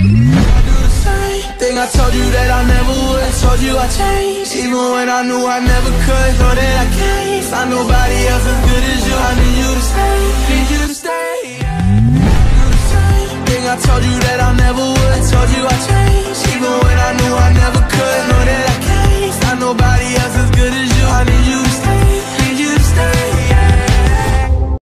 do the same thing I told you that I never would. Told you I changed, even when I knew I never could. Know that I can't find nobody else as good as you. I need you to stay, need you to stay. Do the same thing I told you that I never would. Told you I changed,